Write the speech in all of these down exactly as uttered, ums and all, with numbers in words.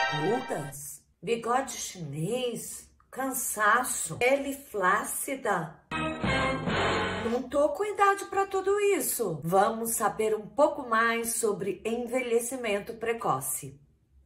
Rugas, bigode chinês, cansaço, pele flácida. Não tô com idade para tudo isso. Vamos saber um pouco mais sobre envelhecimento precoce.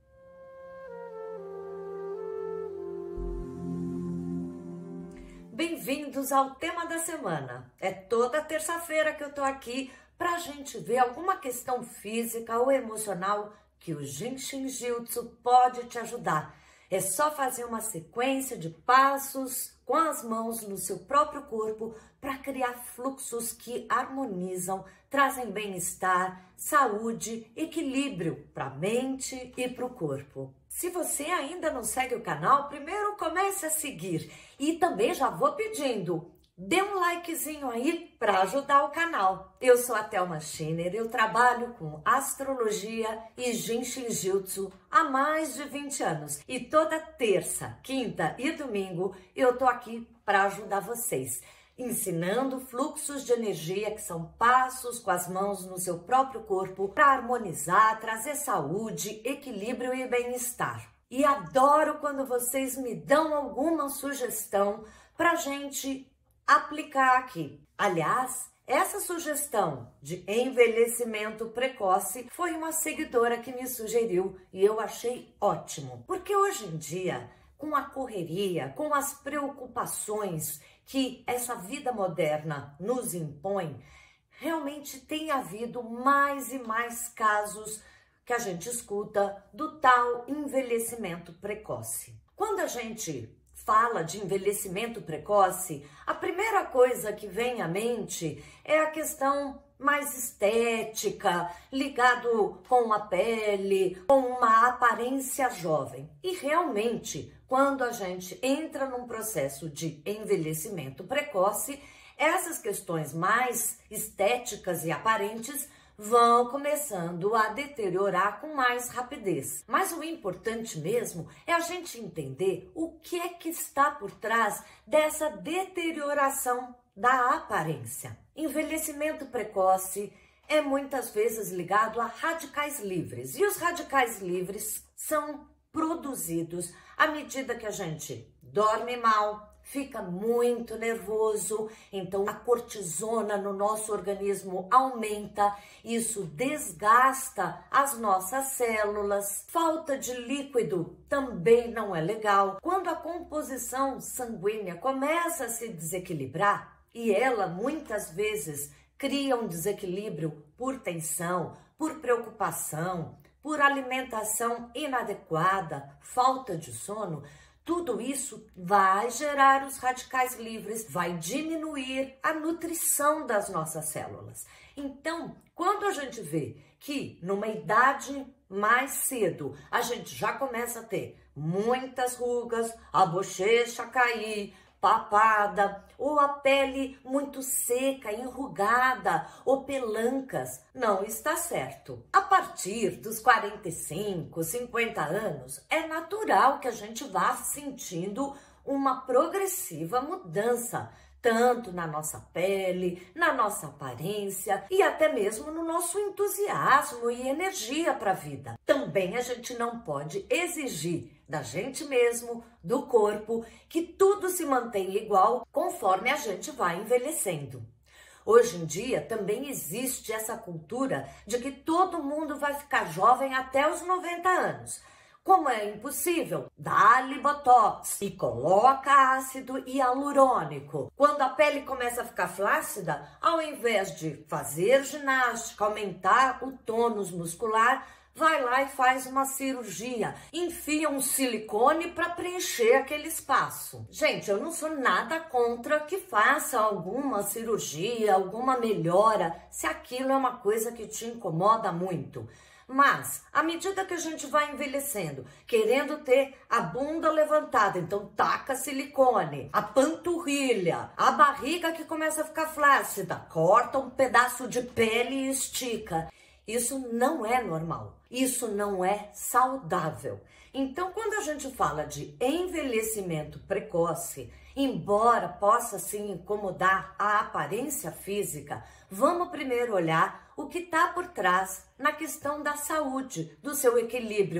Bem-vindos ao tema da semana. É toda terça-feira que eu tô aqui pra gente ver alguma questão física ou emocional que o Jinshin Jyutsu pode te ajudar. É só fazer uma sequência de passos com as mãos no seu próprio corpo para criar fluxos que harmonizam, trazem bem-estar, saúde, equilíbrio para a mente e para o corpo. Se você ainda não segue o canal, primeiro comece a seguir. E também já vou pedindo, dê um likezinho aí para ajudar o canal. Eu sou a Thelma Schiner, eu trabalho com astrologia e Jinshin Jyutsu há mais de vinte anos. E toda terça, quinta e domingo eu tô aqui para ajudar vocês, ensinando fluxos de energia, que são passos com as mãos no seu próprio corpo para harmonizar, trazer saúde, equilíbrio e bem-estar. E adoro quando vocês me dão alguma sugestão para gente aplicar aqui. Aliás, essa sugestão de envelhecimento precoce foi uma seguidora que me sugeriu e eu achei ótimo. Porque hoje em dia, com a correria, com as preocupações que essa vida moderna nos impõe, realmente tem havido mais e mais casos que a gente escuta do tal envelhecimento precoce. Quando a gente fala de envelhecimento precoce, a primeira coisa que vem à mente é a questão mais estética, ligado com a pele, com uma aparência jovem. E realmente, quando a gente entra num processo de envelhecimento precoce, essas questões mais estéticas e aparentes vão começando a deteriorar com mais rapidez. Mas o importante mesmo é a gente entender o que é que está por trás dessa deterioração da aparência. Envelhecimento precoce é muitas vezes ligado a radicais livres. E os radicais livres são produzidos à medida que a gente dorme mal, fica muito nervoso, então a cortisona no nosso organismo aumenta, isso desgasta as nossas células. Falta de líquido também não é legal. Quando a composição sanguínea começa a se desequilibrar, e ela muitas vezes cria um desequilíbrio por tensão, por preocupação, por alimentação inadequada, falta de sono, tudo isso vai gerar os radicais livres, vai diminuir a nutrição das nossas células. Então, quando a gente vê que numa idade mais cedo a gente já começa a ter muitas rugas, a bochecha cair, papada, ou a pele muito seca, enrugada, ou pelancas, não está certo. A partir dos quarenta e cinco, cinquenta anos, é natural que a gente vá sentindo uma progressiva mudança, tanto na nossa pele, na nossa aparência e até mesmo no nosso entusiasmo e energia para a vida. Também a gente não pode exigir da gente mesmo, do corpo, que tudo se mantenha igual conforme a gente vai envelhecendo. Hoje em dia também existe essa cultura de que todo mundo vai ficar jovem até os noventa anos. Como é impossível, dá-lhe botox e coloca ácido hialurônico. Quando a pele começa a ficar flácida, ao invés de fazer ginástica, aumentar o tônus muscular, vai lá e faz uma cirurgia, enfia um silicone para preencher aquele espaço. Gente, eu não sou nada contra que faça alguma cirurgia, alguma melhora, se aquilo é uma coisa que te incomoda muito. Mas, à medida que a gente vai envelhecendo, querendo ter a bunda levantada, então taca silicone, a panturrilha, a barriga que começa a ficar flácida, corta um pedaço de pele e estica. Isso não é normal, isso não é saudável. Então, quando a gente fala de envelhecimento precoce, embora possa sim incomodar a aparência física, vamos primeiro olhar o que está por trás na questão da saúde, do seu equilíbrio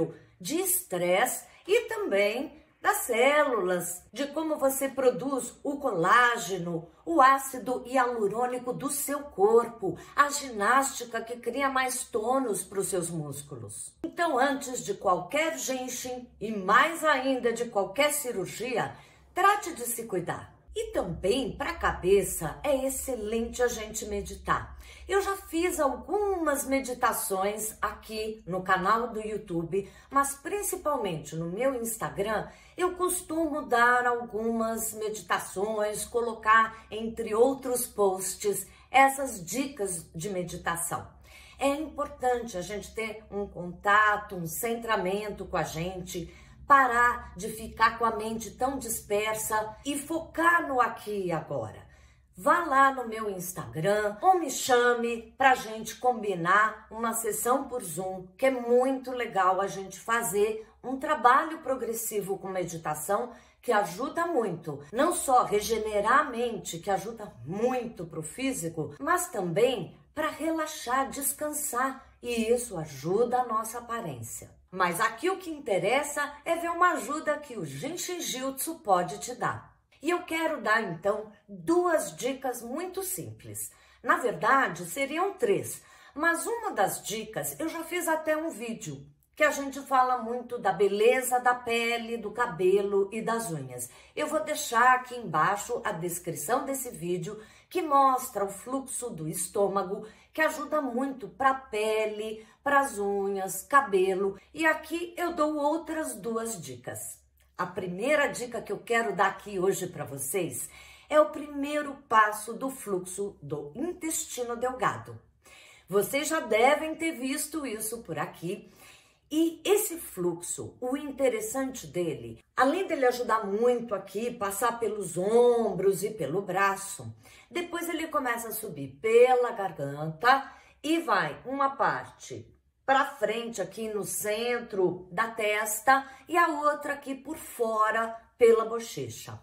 de estresse e também das células, de como você produz o colágeno, o ácido hialurônico do seu corpo, a ginástica que cria mais tônus para os seus músculos. Então, antes de qualquer ginseng e mais ainda de qualquer cirurgia, trate de se cuidar. E também para a cabeça é excelente a gente meditar. Eu já fiz algumas meditações aqui no canal do YouTube, mas principalmente no meu Instagram, eu costumo dar algumas meditações, colocar entre outros posts essas dicas de meditação. É importante a gente ter um contato, um centramento com a gente, parar de ficar com a mente tão dispersa e focar no aqui e agora. Vá lá no meu Instagram ou me chame para a gente combinar uma sessão por Zoom, que é muito legal a gente fazer um trabalho progressivo com meditação que ajuda muito, não só regenerar a mente, que ajuda muito para o físico, mas também para relaxar, descansar, e isso ajuda a nossa aparência. Mas aqui o que interessa é ver uma ajuda que o Jinshin Jyutsu pode te dar. E eu quero dar, então, duas dicas muito simples. Na verdade, seriam três, mas uma das dicas, eu já fiz até um vídeo, que a gente fala muito da beleza da pele, do cabelo e das unhas. Eu vou deixar aqui embaixo a descrição desse vídeo, que mostra o fluxo do estômago, que ajuda muito para a pele, para as unhas, cabelo. E aqui eu dou outras duas dicas. A primeira dica que eu quero dar aqui hoje para vocês é o primeiro passo do fluxo do intestino delgado. Vocês já devem ter visto isso por aqui. E esse fluxo, o interessante dele, além dele ajudar muito aqui, passar pelos ombros e pelo braço, depois ele começa a subir pela garganta e vai uma parte para frente aqui no centro da testa e a outra aqui por fora pela bochecha.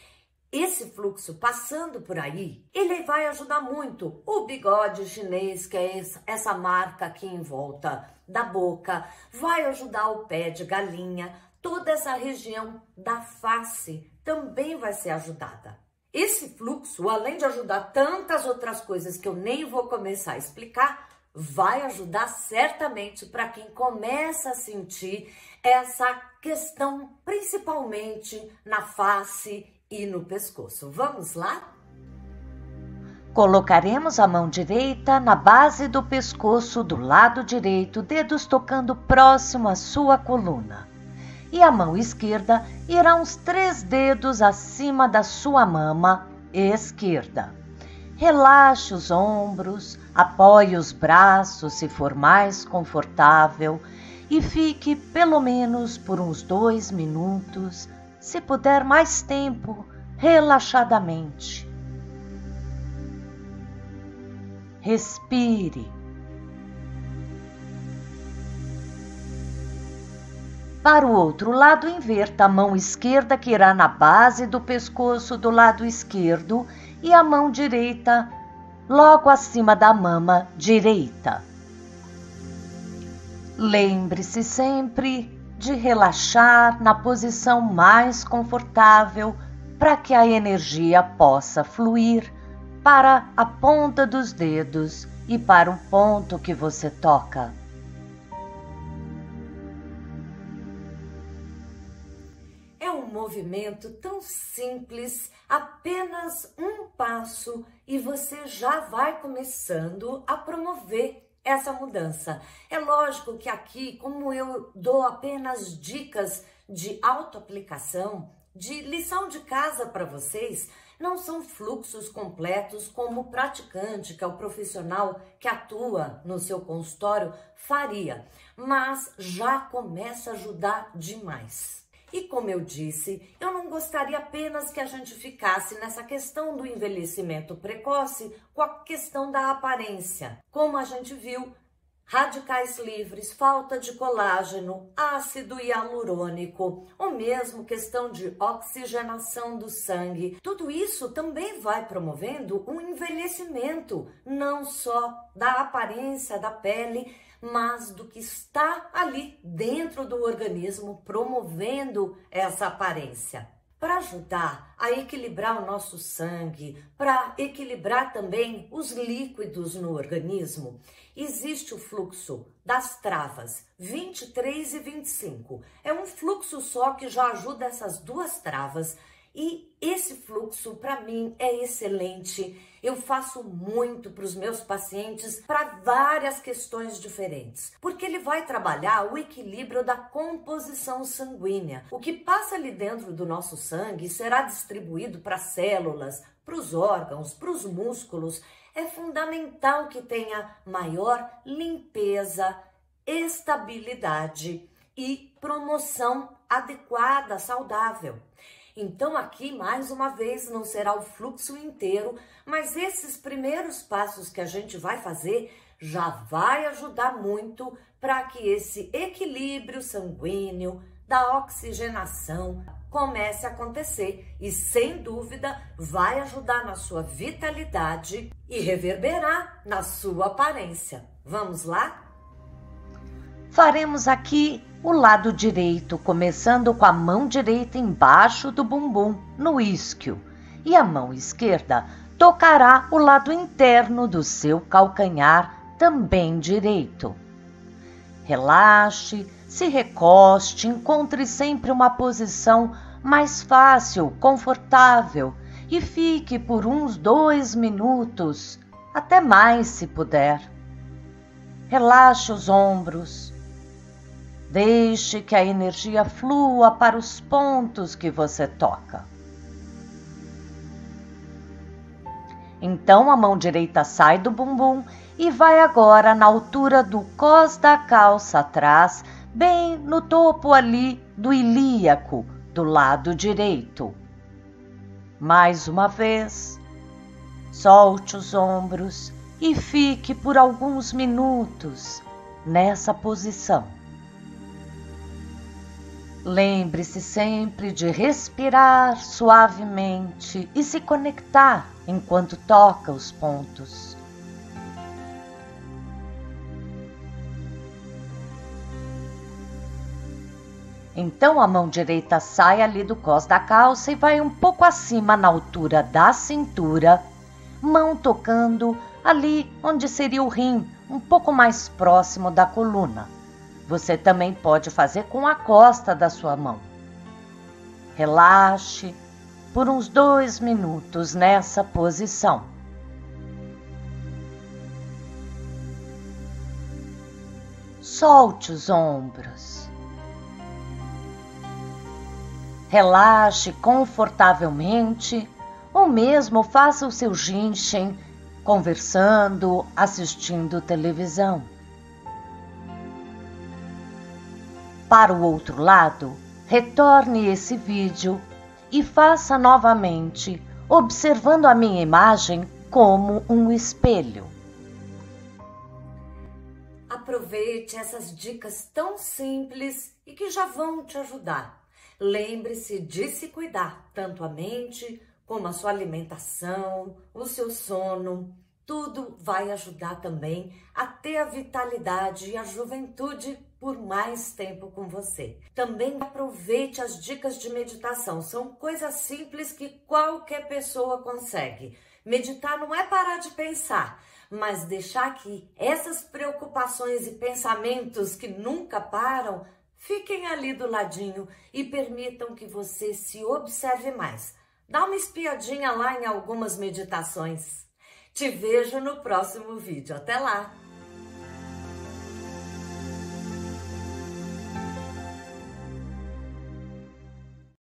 Esse fluxo passando por aí, ele vai ajudar muito o bigode chinês, que é essa marca aqui em volta da boca, vai ajudar o pé de galinha, toda essa região da face também vai ser ajudada. Esse fluxo, além de ajudar tantas outras coisas que eu nem vou começar a explicar, vai ajudar certamente para quem começa a sentir essa questão, principalmente na face e no pescoço. Vamos lá? Colocaremos a mão direita na base do pescoço do lado direito, dedos tocando próximo à sua coluna. E a mão esquerda irá uns três dedos acima da sua mama esquerda. Relaxe os ombros, apoie os braços se for mais confortável e fique pelo menos por uns dois minutos, se puder mais tempo, relaxadamente. Respire. Para o outro lado, inverta a mão esquerda que irá na base do pescoço do lado esquerdo e a mão direita logo acima da mama direita. Lembre-se sempre de relaxar na posição mais confortável para que a energia possa fluir para a ponta dos dedos e para o ponto que você toca. É um movimento tão simples, apenas um passo e você já vai começando a promover essa mudança. É lógico que aqui, como eu dou apenas dicas de autoaplicação, de lição de casa para vocês, não são fluxos completos como o praticante, que é o profissional que atua no seu consultório, faria, mas já começa a ajudar demais. E como eu disse, eu não gostaria apenas que a gente ficasse nessa questão do envelhecimento precoce com a questão da aparência. Como a gente viu, radicais livres, falta de colágeno, ácido hialurônico, ou mesmo questão de oxigenação do sangue. Tudo isso também vai promovendo um envelhecimento, não só da aparência da pele, mas do que está ali dentro do organismo promovendo essa aparência. Para ajudar a equilibrar o nosso sangue, para equilibrar também os líquidos no organismo, existe o fluxo das travas vinte e três e vinte e cinco. É um fluxo só que já ajuda essas duas travas e esse fluxo para mim é excelente. Eu faço muito para os meus pacientes para várias questões diferentes, porque ele vai trabalhar o equilíbrio da composição sanguínea. O que passa ali dentro do nosso sangue será distribuído para as células, para os órgãos, para os músculos. É fundamental que tenha maior limpeza, estabilidade e promoção adequada, saudável. Então aqui, mais uma vez, não será o fluxo inteiro, mas esses primeiros passos que a gente vai fazer já vai ajudar muito para que esse equilíbrio sanguíneo, da oxigenação, comece a acontecer e, sem dúvida, vai ajudar na sua vitalidade e reverberar na sua aparência. Vamos lá? Faremos aqui o lado direito, começando com a mão direita embaixo do bumbum, no isquio, e a mão esquerda tocará o lado interno do seu calcanhar, também direito. Relaxe, se recoste, encontre sempre uma posição mais fácil, confortável e fique por uns dois minutos, até mais se puder. Relaxe os ombros. Deixe que a energia flua para os pontos que você toca. Então a mão direita sai do bumbum e vai agora na altura do cós da calça atrás, bem no topo ali do ilíaco, do lado direito. Mais uma vez, solte os ombros e fique por alguns minutos nessa posição. Lembre-se sempre de respirar suavemente e se conectar enquanto toca os pontos. Então a mão direita sai ali do cós da calça e vai um pouco acima na altura da cintura, mão tocando ali onde seria o rim, um pouco mais próximo da coluna. Você também pode fazer com a costa da sua mão. Relaxe por uns dois minutos nessa posição. Solte os ombros. Relaxe confortavelmente ou mesmo faça o seu ginseng conversando, assistindo televisão. Para o outro lado, retorne esse vídeo e faça novamente, observando a minha imagem como um espelho. Aproveite essas dicas tão simples e que já vão te ajudar. Lembre-se de se cuidar, tanto a mente como a sua alimentação, o seu sono. Tudo vai ajudar também a ter a vitalidade e a juventude por mais tempo com você. Também aproveite as dicas de meditação. São coisas simples que qualquer pessoa consegue. Meditar não é parar de pensar, mas deixar que essas preocupações e pensamentos que nunca param fiquem ali do ladinho e permitam que você se observe mais. Dá uma espiadinha lá em algumas meditações. Te vejo no próximo vídeo. Até lá!